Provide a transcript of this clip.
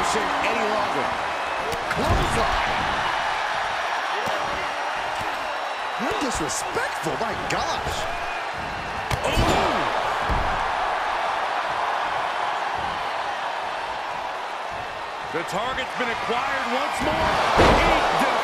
position any longer. Clothesline. How disrespectful, my gosh. Oh. The target's been acquired once more.